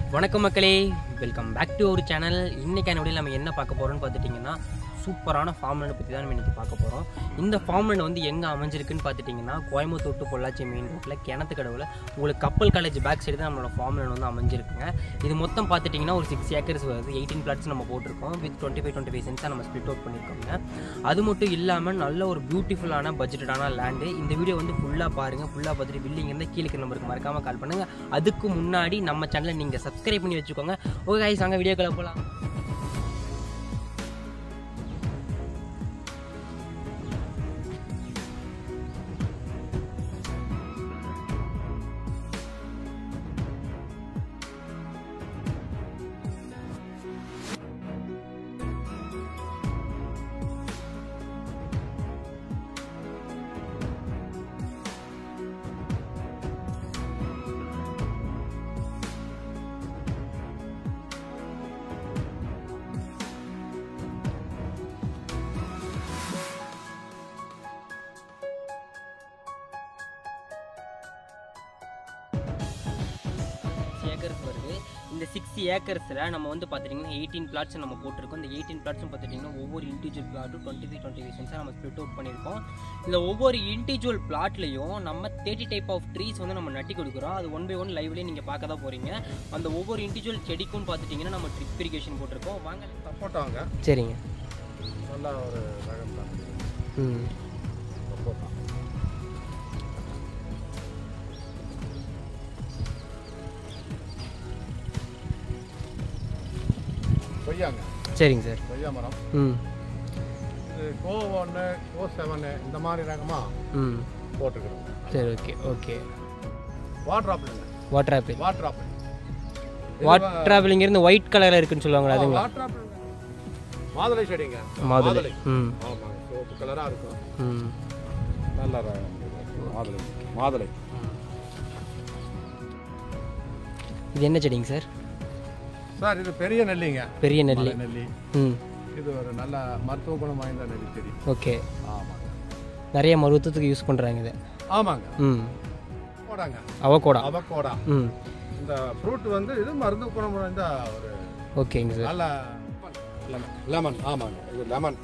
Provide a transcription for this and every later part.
வணக்கம் மக்களே, welcome back to our channel. இன்றைக்கான வீடியோவில் நம்ம என்ன பார்க்க போகிறோம்னு பார்த்துட்டிங்கன்னா சூப்பரான ஃபார்ம்லேண்ட் பற்றி தான் நம்ம இன்றைக்கி பார்க்க போகிறோம். இந்த ஃபார்ம்லேண்ட் வந்து எங்கே அமைஞ்சிருக்குன்னு பார்த்துட்டிங்கன்னா கோயம்புத்தூர் டு பொள்ளாச்சி மெயின் ரோட்டில் கிணத்துக்கடவுல உங்களுக்கு கப்பல் காலேஜ் பேக் சைடு தான் நம்மளோட ஃபார்ம்லேண்ட் வந்து அமைஞ்சிருக்குங்க. இது மொத்தம் பார்த்துட்டிங்கன்னா ஒரு 6 ஏக்கர்ஸ் வருது. 18 பிளாட்ஸ் நம்ம போட்டிருக்கோம். வித் 25 சென்ட்ஸாக நம்ம ஸ்ப்ளிட் அவுட் பண்ணியிருக்கோங்க. அது மட்டும் இல்லாமல் நல்ல ஒரு பியூட்டிஃபுல்லான பட்ஜெட்டான லேண்டு. இந்த வீடியோ வந்து ஃபுல்லாக பாருங்கள். ஃபுல்லாக பார்த்துட்டு பில்லிங் இருந்தால் கீழே நம்பருக்கு மறக்காமல் கால் பண்ணுங்கள். அதுக்கு முன்னாடி நம்ம சேனலை நீங்கள் சப்ஸ்கிரைப் பண்ணி வச்சுக்கோங்க. ஓகே கைஸ், வாங்க வீடியோக்குள்ள போகலாம். ஏக்கர்ஸ் வருது. இந்த 6 ஏக்கர்ஸில் நம்ம வந்து பார்த்துட்டிங்கன்னா 18 பிளாட்ஸ் நம்ம போட்டிருக்கோம். இந்த 18 பிளாட்ஸும் பார்த்துட்டிங்கன்னா ஒவ்வொரு இண்டிவிஜுவல் பிளாட்டும் 25 சென்ட்ஸாக நம்ம ஸ்ப்ளிட் அவுட் பண்ணியிருக்கோம். இந்த ஒவ்வொரு இண்டிவிஜுவல் பிளாட்லையும் நம்ம 30 டைப் ஆஃப் ட்ரீஸ் வந்து நம்ம நட்டி கொடுக்குறோம். அது 1 by 1 லைவ்லேயே நீங்கள் பார்க்க தான் போகிறீங்க. அந்த ஒவ்வொரு இண்டிவிஜுவல் செடிக்கும் பார்த்துட்டிங்கன்னா நம்ம ட்ரிப் இரிகேஷன் போட்டிருக்கோம். வாங்க சப்போட்டாங்க. சரிங்க, நல்லா ஒரு ரகம் தான். சப்போட்டா கொய்யாங்க. சரிங்க சார். கொய்யா மரம். கோ 1 கோ 7 இந்த மாதிரி ரகமாக போட்டுக்கிறோம். சரி, ஓகே ஓகே. வாட்டர் ஆப்பிளுங்க. Water apple. Water apple. Water apple இங்கேருந்து ஒயிட் கலரில் இருக்குன்னு சொல்லுவாங்களா? அதுங்களா? வாட்டர் ஆப்பிள் மாதுளை செடிங்க. மாதுளை. ஆமாங்க, சிவப்பு கலராக இருக்கும். நல்ல ரகம் மாதுளை. மாதுளை. இது என்ன செடிங்க சார்? சார் இது பெரிய நெல்லிங்க. பெரிய நெல்லி. நெல்லி. இது ஒரு நல்ல மருத்துவ குணம் வாய்ந்த நெல்லி செடி. ஓகே. ஆமாங்க, நிறைய மருத்துவத்துக்கு யூஸ் பண்ணுறாங்க இது. ஆமாங்க. போடாங்க. அவகோடா. அவகோடா. இந்த ஃப்ரூட் வந்து இது மருந்து குணம் வாய்ந்த ஒரு. ஓகேங்க சார். நல்ல லெமன். ஆமாங்க, இது லெமன்.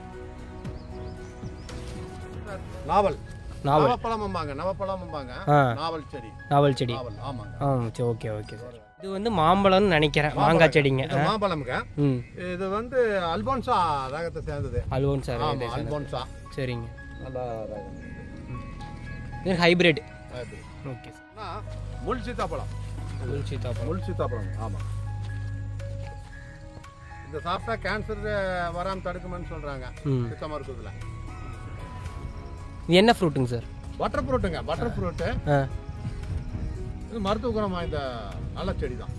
நாவல். நவப்பழம்பாங்க. நவப்பழம்பாங்க. நாவல் செடி. நாவல் செடி. ஆமாங்க. சரி, ஓகே ஓகே சார். இது வந்து மாம்பழம்னு நினைக்கிறேன். மாங்காய் செடிங்க. மாம்பழம்ங்க. இது வந்து அல்போன்சா ரகத்தை சேர்ந்தது. அல்போன்சா. ஆமா, அல்போன்சா. சரிங்க. நல்ல ரகம். இது ஹைபிரிட். Okay sir. முள் சீத்தாப்பழம். முள் சீத்தாப்பழம். ஆமா, இந்த சாப்பிட்டா கேன்சர் வராம தடுக்குமென்னு சொல்றாங்க சித்த மருத்துவத்துல. இது என்ன ஃப்ரூட்டுங்க சார்? பட்டர் ஃப்ரூட்டுங்க. Butter fruit. இது மருத்துவ குணம் வாய்ந்த நல்ல செடி தான்.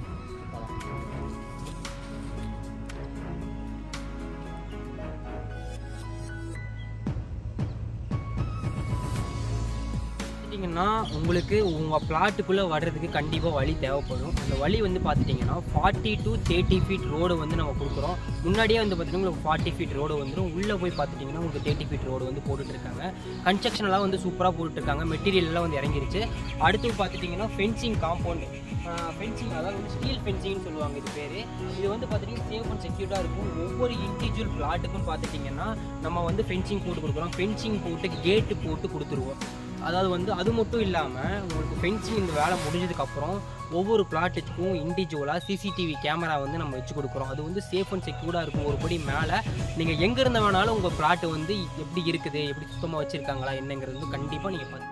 உங்களுக்கு உங்கள் பிளாட்டுக்குள்ளே வர்றதுக்கு கண்டிப்பாக வழி தேவைப்படும். அந்த வழி வந்து பார்த்துட்டிங்கன்னா 40 to 30 ஃபீட் ரோடு வந்து நம்ம கொடுக்குறோம். முன்னாடியே வந்து பார்த்திங்கன்னா உங்களுக்கு 40 ஃபீட் ரோடு வந்துடும். உள்ளே போய் பார்த்துட்டிங்கன்னா உங்களுக்கு 30 ஃபீட் ரோடு வந்து போட்டுட்ருக்காங்க. கன்ஸ்ட்ரக்ஷன்லாம் வந்து சூப்பராக போட்டுட்ருக்காங்க. மெட்டீரியல்லாம் வந்து இறங்கிருச்சு. அடுத்து பார்த்துட்டிங்கன்னா ஃபென்சிங் காம்பவுண்டு. ஃபென்சிங், அதாவது வந்து ஸ்டீல் ஃபென்சிங்னு சொல்லுவாங்க இது பேர். இது வந்து பார்த்துட்டிங்கன்னா சேஃப் அண்ட் செக்யூர்டாக இருக்கும். ஒவ்வொரு இண்டிவிஜுவல் பிளாட்டுக்கும் பார்த்துட்டிங்கன்னா நம்ம வந்து ஃபென்சிங் போட்டு கொடுக்குறோம். ஃபென்சிங் போட்டு கேட்டு போட்டு கொடுத்துருவோம். அதாவது வந்து அது மட்டும் இல்லாமல் உங்களுக்கு ஃபென்சிங் இந்த வேலை முடிஞ்சதுக்கப்புறம் ஒவ்வொரு பிளாட்டுக்கும் இண்டிவிஜுவலாக CCTV கேமரா வந்து நம்ம வச்சு கொடுக்குறோம். அது வந்து சேஃப் அண்ட் செக்யூர்டாக இருக்கும். ஒரு படி மேலே நீங்கள் எங்கே இருந்த வேணாலும் உங்கள் பிளாட்டு வந்து எப்படி இருக்குது, எப்படி சுத்தமாக வச்சுருக்காங்களா என்னங்கிறது வந்து கண்டிப்பாக நீங்கள் பார்த்து.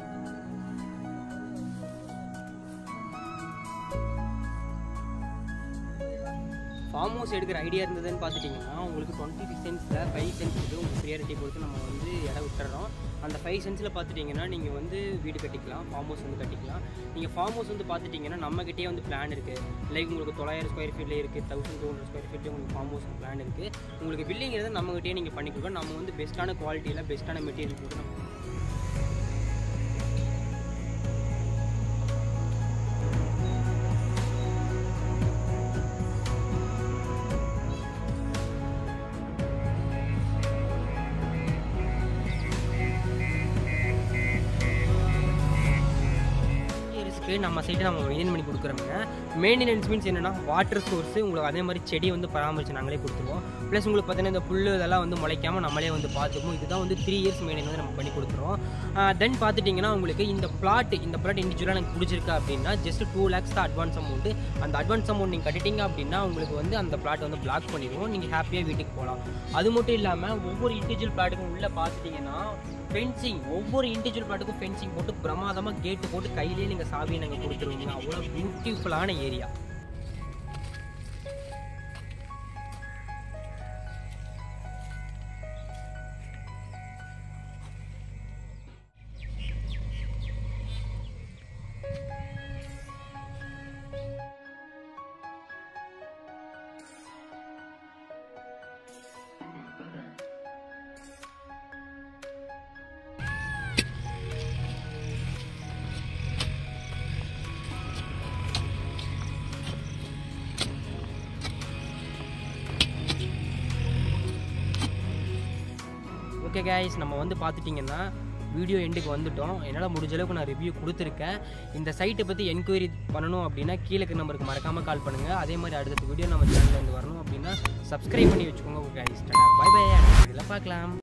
ஃபார்ம் ஹவுஸ் எடுக்கிற ஐடியா இருந்ததுன்னு பார்த்துட்டிங்கன்னா உங்களுக்கு 26 சென்ட்ஸில் 5 சென்ட்ஸ் வந்து உங்களுக்கு ப்ரியாரிட்டி கொடுத்து நம்ம வந்து இடம் விட்டுறோம். அந்த 5 சென்ட்ஸில் பார்த்துட்டிங்கன்னா நீங்கள் வந்து வீடு கட்டிக்கலாம், ஃபார்ம் ஹவுஸ் வந்து கட்டிக்கலாம். நீங்கள் ஃபார்ம் ஹவுஸ் வந்து பார்த்துட்டிங்கன்னா நம்மகிட்டே வந்து பிளான் இருக்குது. லைக் உங்களுக்கு 900 ஸ்கொயர் ஃபீட்லேயே இருக்குது, 1200 ஸ்கொயர் ஃபீட்லேயே உங்களுக்கு ஃபார்ம் ஹவுஸ் பிளான் இருக்குது. உங்களுக்கு பில்டிங் இருந்தால் நம்மகிட்டே நீங்கள் பண்ணி கொடுக்கலாம். நம்ம வந்து பெஸ்ட்டான குவாலிட்டியில் பெஸ்ட்டான மெட்டீரியல் கொடுத்து நம்ம அளவுக்கு நம்ம சைட்டை நம்ம மெயின்டைன் பண்ணி கொடுக்குறோங்க. மெயின்டெனன்ஸ் மீன்ஸ் என்னென்னா வாட்டர் சோர்ஸு உங்களுக்கு அதே மாதிரி செடி வந்து பராமரித்து நாங்களே கொடுத்துருவோம். ப்ளஸ் உங்களுக்கு பார்த்தீங்கன்னா இந்த புல் இதெல்லாம் வந்து முளைக்காமல் நம்மளே வந்து பார்த்துப்போம். இதுதான் வந்து 3 இயர்ஸ் மெயின்டைன் வந்து நம்ம பண்ணி கொடுத்துருவோம். தென் பார்த்துட்டிங்கன்னா உங்களுக்கு இந்த பிளாட் இண்டிவிஜுவலாக எனக்கு பிடிச்சிருக்கா அப்படின்னா ஜஸ்ட் 2 lakhs தான் அட்வான்ஸ் அமௌண்ட்டு. அந்த அட்வான்ஸ் அமௌண்ட் நீங்கள் கட்டிட்டீங்க அப்படின்னா உங்களுக்கு வந்து அந்த பிளாட் வந்து பிளாக் பண்ணிடுவோம். நீங்கள் ஹாப்பியாக வீட்டுக்கு போகலாம். அது மட்டும் இல்லாமல் ஒவ்வொரு இண்டிவிஜுவல் பிளாட்டுக்கும் உள்ளே பார்த்துட்டிங்கன்னா ஃபென்சிங், ஒவ்வொரு இண்டிவிஜுவல் பிளாட்டுக்கும் ஃபென்சிங் போட்டு பிரமாதமாக கேட்டு போட்டு கையிலேயே நீங்கள் சாவியை நாங்கள் கொடுத்துருவீங்க. அவ்வளோ பியூட்டிஃபுல்லான ஏரியா. ஓகே கைஸ், நம்ம வந்து பார்த்துட்டிங்கன்னா வீடியோ எண்டுக்கு வந்துட்டோம். என்னால் முடிஞ்ச அளவுக்கு நான் ரிவ்யூ கொடுத்துருக்கேன். இந்த சைட்டை பற்றி என்கொயரி பண்ணணும் அப்படின்னா கீழே நம்பருக்கு மறக்காமல் கால் பண்ணுங்கள். அதே மாதிரி அடுத்த வீடியோ நம்ம சேனலில் இருந்து வரணும் அப்படின்னா சப்ஸ்கிரைப் பண்ணி வச்சுக்கோங்க கைஸ். பை பை, இதில் பார்க்கலாம்.